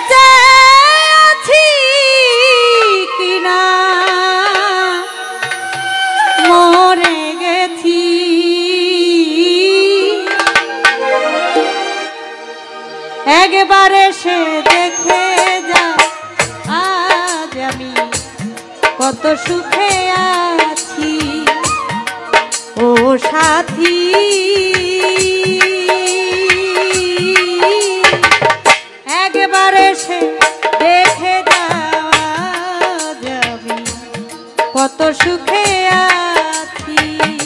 বেঁচে আছি কিনা মরে গেছি একবারে সে দেখে যা আজ আমি কত সুখে আছি ও সাথী একবারে সে দেখে যা আজ আমি কত সুখে আছি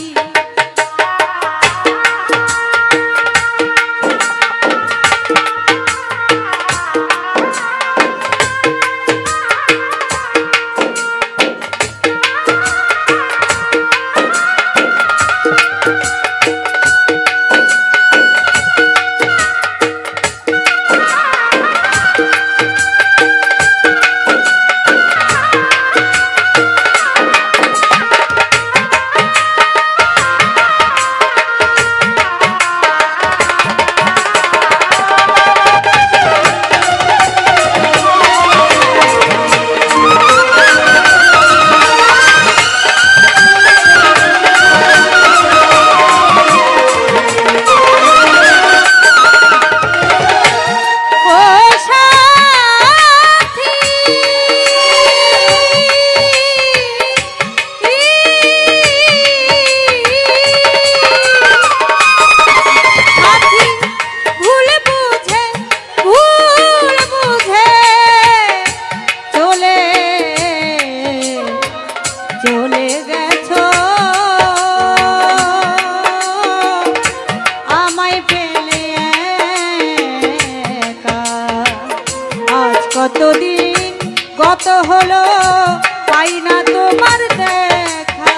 কতদিন গত হলো পাই না তোমার দেখা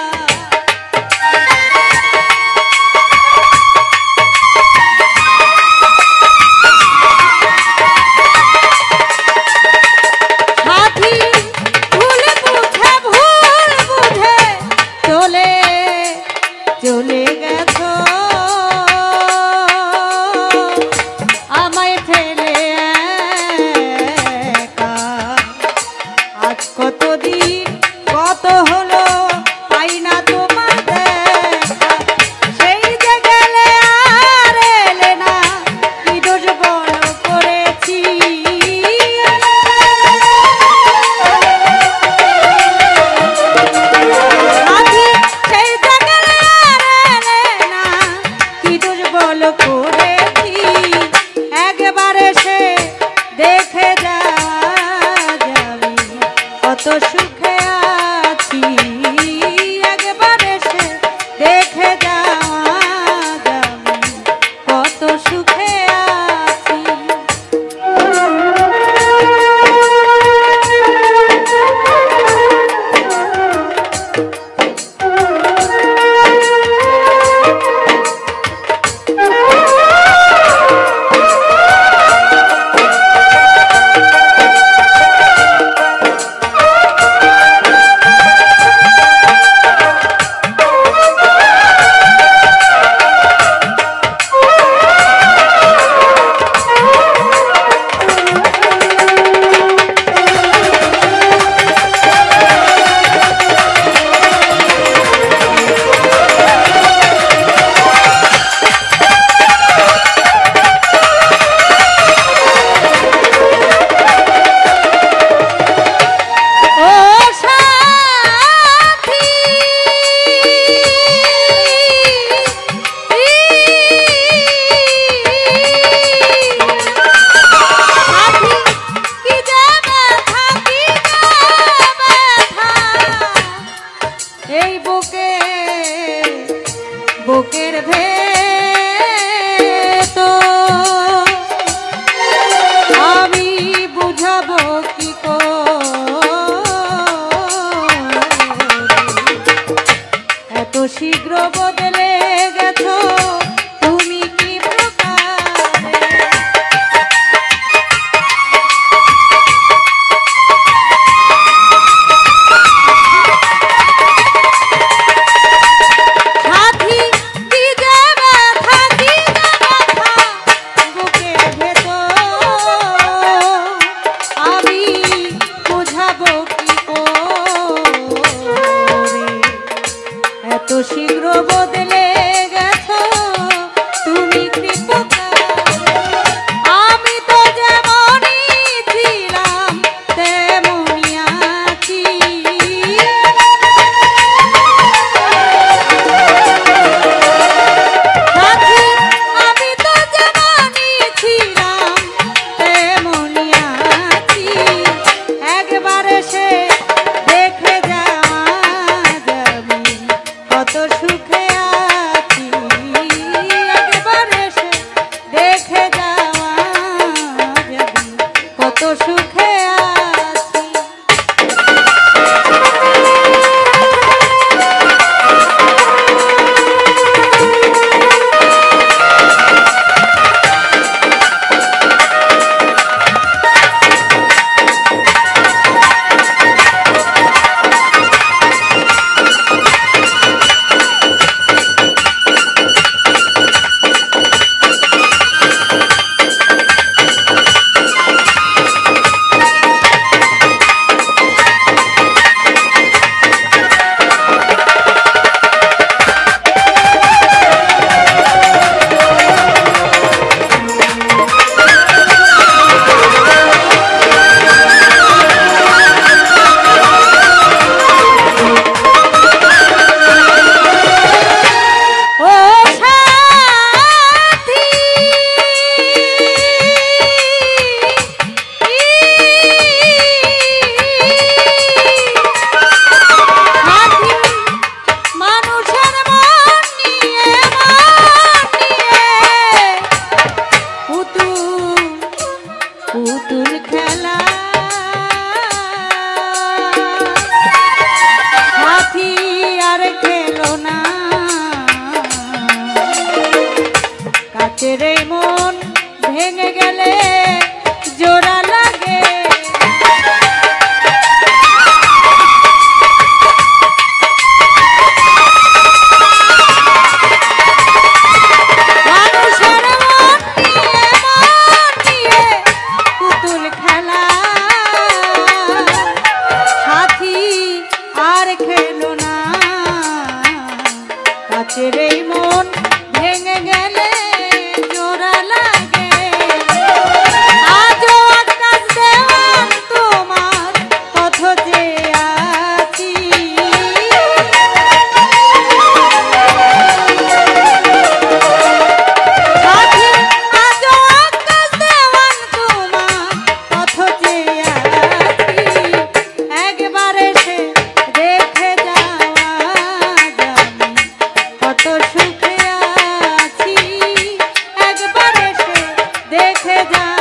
সাথী ভুল বুঝে চলে চলে গেছো আমায় ফেলে কতদিন কত হলো পাই না তোমার দেখা সেই যে গেলে আর এলে না কি দোষ বড় করেছি সেই যে গেলে আর এলে না কি দোষ বড় করেছি একবারে সে দেখে যা কত সুখে আছি একবারে সে দেখে যা কত সুখে আছি সুখে আছি। পুতুল খেলা সাথী আর খেলো না, কাছের এই মন ভেঙে গেলে জোড়া লাগে। কাছের এই মন ভেঙে গেলে জোড়া লাগে। আজও আকাশ দেওয়ান তোমার পথ যে আছি, সাথী আজও আকাশ দেওয়ান তোমার পথ যে আছি। একবার এসে দেখে যাওয়া কত সুখে আছি, একবার এসে দেখে যা।